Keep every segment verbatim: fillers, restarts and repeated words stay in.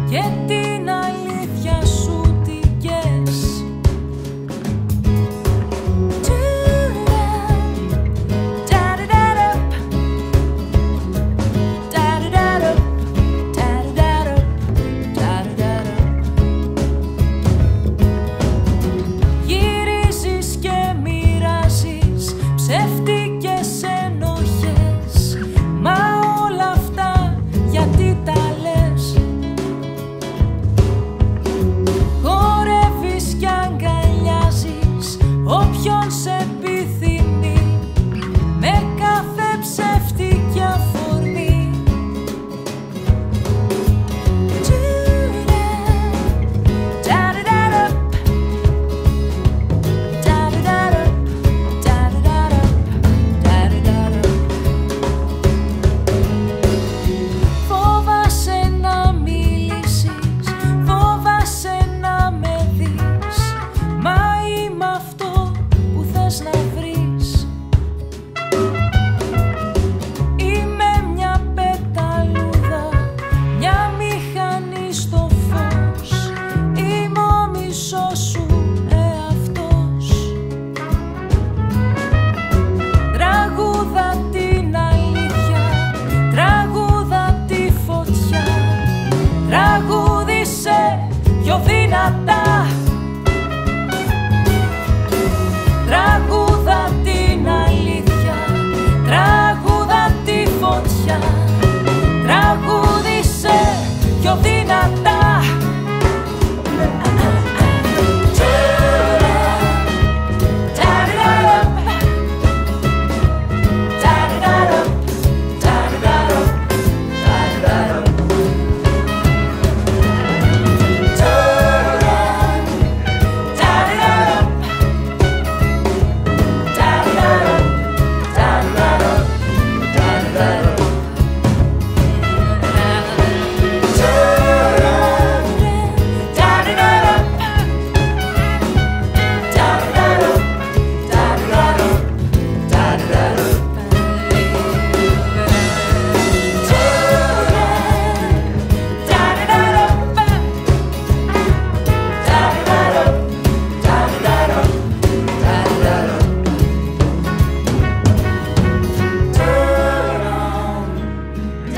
και την αλήθεια σου την κες. Γυρίζεις και μοιράζεις ψεύτικες ενοχές, μα όλα αυτά γιατί τα λες? Χορεύεις κι αγκαλιάζεις όποιον σε επιθυμεί με κάθε ψεύτικη αφορμή. Φόβασαι να μιλήσεις, φόβασαι να με δεις, μα είμαι αυτό που θες να βρεις. Είμαι μια πεταλούδα, μια μηχανή στο φως, είμαι ο μισός σου εαυτός. Τραγούδα την αλήθεια, τραγούδα τη φωτιά, τραγούδισε πιο δυνατά. Τραγούδα την αλήθεια, τραγούδα τη φωτιά, τραγούδισε πιο δυνατά.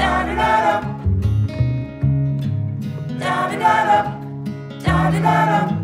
Da da da da da da da da.